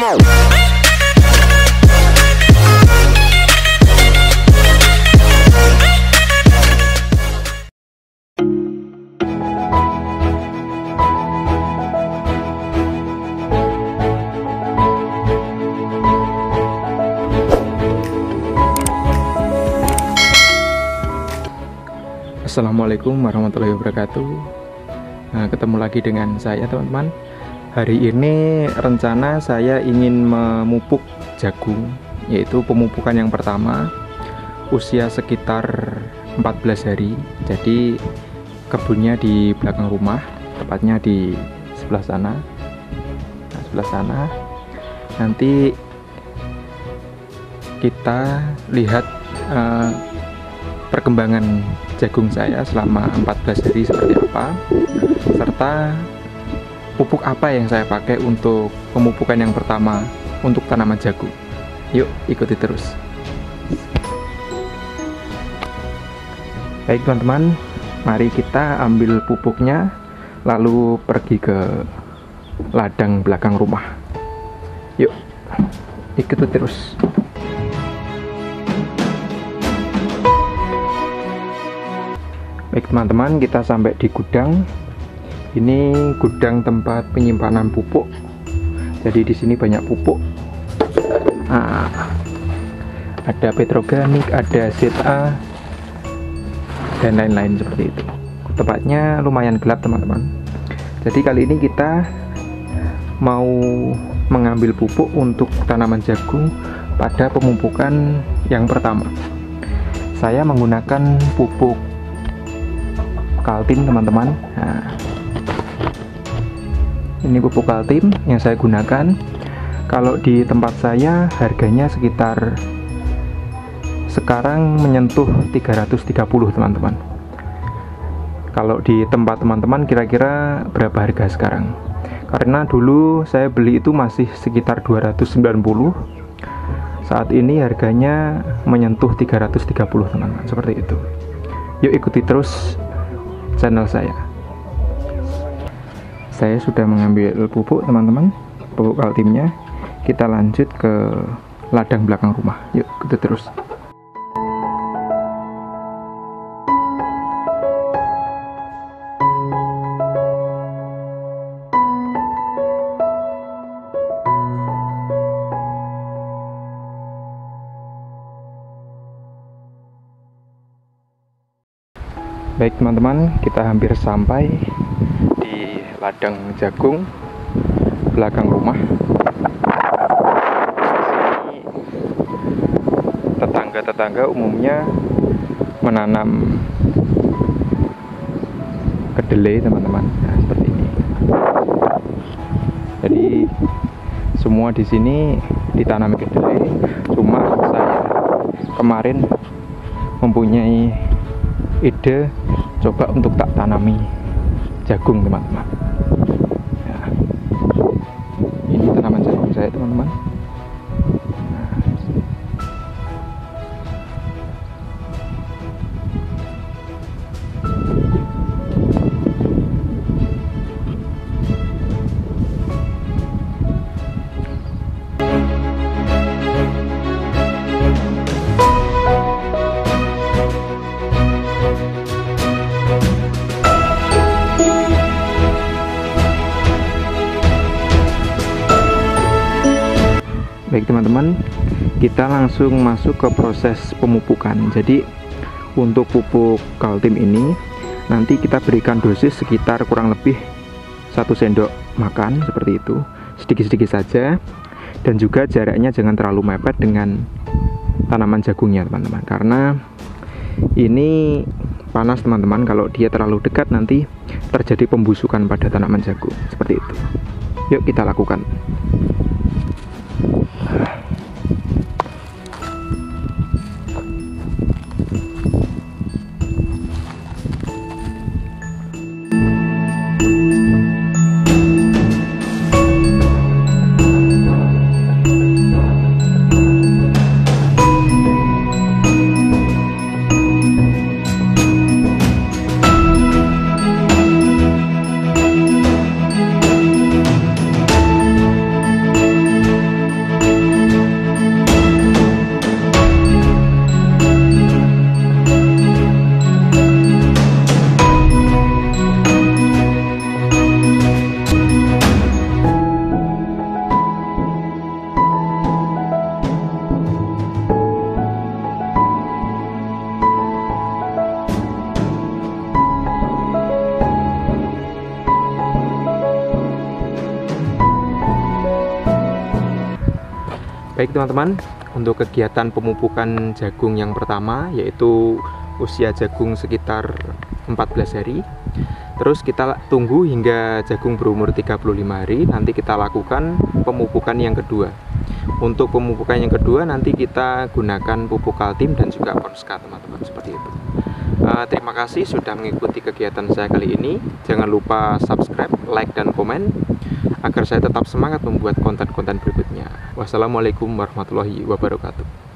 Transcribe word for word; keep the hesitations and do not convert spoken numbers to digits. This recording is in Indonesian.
come on. Assalamualaikum warahmatullahi wabarakatuh. Nah, ketemu lagi dengan saya teman-teman. Hari ini rencana saya ingin memupuk jagung, yaitu pemupukan yang pertama, usia sekitar empat belas hari. Jadi kebunnya di belakang rumah, tepatnya di sebelah sana. Nah, sebelah sana. Nanti kita lihat uh, perkembangan jagung saya selama empat belas hari seperti apa, serta pupuk apa yang saya pakai untuk pemupukan yang pertama untuk tanaman jagung. Yuk ikuti terus. Baik teman-teman, mari kita ambil pupuknya lalu pergi ke ladang belakang rumah. Yuk ikuti terus. Baik teman-teman, kita sampai di gudang. Ini gudang tempat penyimpanan pupuk. Jadi di sini banyak pupuk. Nah, ada petroganik, ada Z A, dan lain-lain seperti itu. Tempatnya lumayan gelap teman-teman. Jadi kali ini kita mau mengambil pupuk untuk tanaman jagung pada pemupukan yang pertama. Saya menggunakan pupuk Kaltim teman-teman. Nah, ini pupuk Kaltim yang saya gunakan. Kalau di tempat saya harganya sekitar sekarang menyentuh tiga ratus tiga puluh teman-teman. Kalau di tempat teman-teman kira-kira berapa harga sekarang? Karena dulu saya beli itu masih sekitar dua ratus sembilan puluh. Saat ini harganya menyentuh tiga ratus tiga puluh teman-teman, seperti itu. Yuk ikuti terus channel saya. Saya sudah mengambil pupuk teman-teman, pupuk Kaltimnya. Kita lanjut ke ladang belakang rumah. Yuk kita terus. Baik teman-teman, kita hampir sampai di ladang jagung belakang rumah. Tetangga-tetangga umumnya menanam kedelai teman-teman. Nah, seperti ini. Jadi semua di sini ditanami kedelai. Cuma saya kemarin mempunyai ide coba untuk tak tanami jagung teman-teman. Ya. Ini tanaman jagung saya teman-teman. Baik teman-teman, kita langsung masuk ke proses pemupukan. Jadi untuk pupuk Kaltim ini nanti kita berikan dosis sekitar kurang lebih satu sendok makan seperti itu, sedikit-sedikit saja, dan juga jaraknya jangan terlalu mepet dengan tanaman jagungnya teman-teman, karena ini panas teman-teman. Kalau dia terlalu dekat nanti terjadi pembusukan pada tanaman jagung seperti itu. Yuk kita lakukan. Baik teman-teman, untuk kegiatan pemupukan jagung yang pertama, yaitu usia jagung sekitar empat belas hari. Terus kita tunggu hingga jagung berumur tiga puluh lima hari, nanti kita lakukan pemupukan yang kedua. Untuk pemupukan yang kedua nanti kita gunakan pupuk Kaltim dan juga Ponska teman-teman, seperti itu. Uh, terima kasih sudah mengikuti kegiatan saya kali ini. Jangan lupa subscribe, like, dan komen agar saya tetap semangat membuat konten-konten berikutnya. Wassalamualaikum warahmatullahi wabarakatuh.